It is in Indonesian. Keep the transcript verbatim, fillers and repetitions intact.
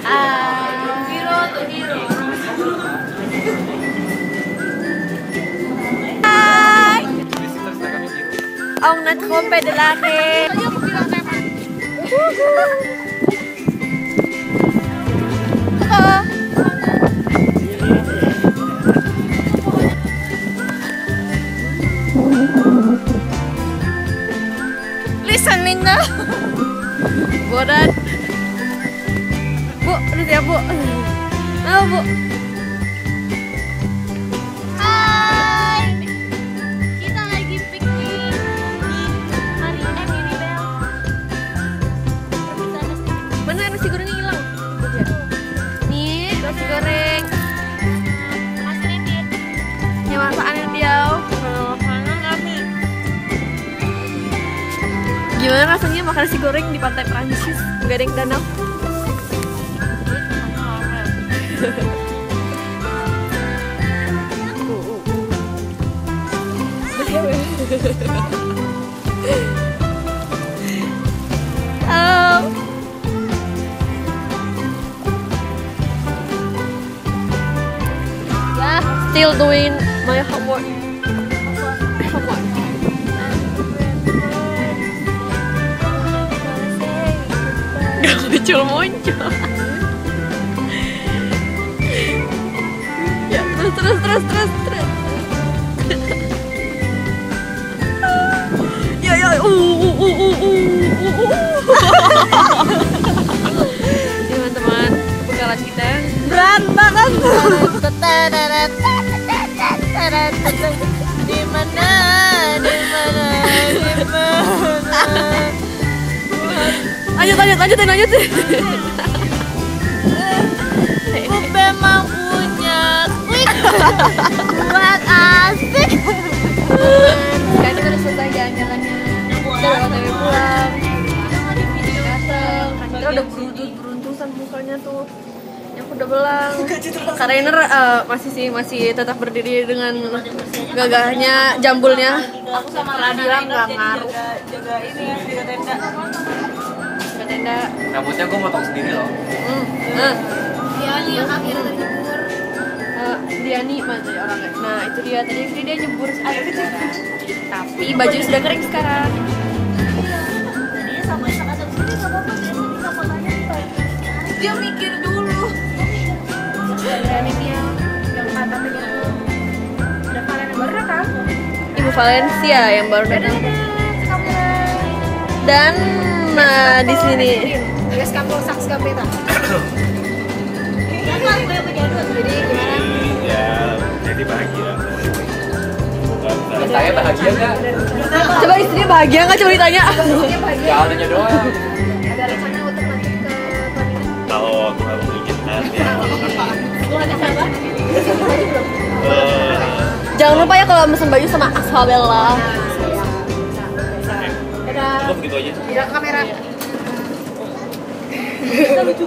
Ah, hero to hero. Hai. Ông nagkompe lalaki. Tadi aku bilang Teman. Oh. Listening na. Bodan. Bu, udah siap Bu. Halo Bu. Hai. Kita lagi piknik di Miribel. Bener nasi gorengnya hilang. Nih nasi goreng. Masakin dia. Yang masakan dia. Gimana rasanya makan nasi goreng di pantai Prancis? Gak ada yang danau. Oh. Yeah, still doing my homework. Homework. Gak muncul-muncul. Ya, terus terus terus terus terus. Ya ya uh uh uh uh uh. Teman-teman, penggalan kita berantakan. Di mana? Di mana? Di mana? Lanjut, lanjut, lanjutin, lanjutin. Aku memang punya quick buat asik. Sekarang kita udah selesai jalan-jalannya. Kita udah otw pulang. Gatel. Kita udah beruntus-beruntusan mukanya tuh. Yang udah belang. Karainer uh, masih sih masih tetap berdiri dengan gagahnya, jambulnya. Aku sama Radila nggak ngaruh. Jaga ini ya, jaga tenda. Tenda. Rambutnya gue motong sendiri loh. Hmm. Nah. Diani yang akhirnya terjebur. Uh, Diani mana ya orangnya? Nah itu dia tadi tadi dia nyebur air kecil. Tapi baju sudah kering sekarang. Tadinya sama Isak ada sini nggak apa-apa, biasa di kamarnya apa? Dia mikir dulu. Dan ini yang yang mata pegang. Ada kalian yang baru kan? Ibu Valencia yang baru datang. Dan nah di sini. Guys, kamu saks kapeta. Jadi gimana? Ya, jadi bahagia. Saya bahagia nggak? Coba istrinya bahagia nggak? Coba ditanya. Ya adanya doang. Ada rencana untuk lanjut ke pernikahan? Kalau Tuhan mengizinkan ya. Tuhan yang sabar. Jangan lupa ya kalau mesen baju sama Asfabella. Dadah. Cukup gitu aja. Tidak kamera.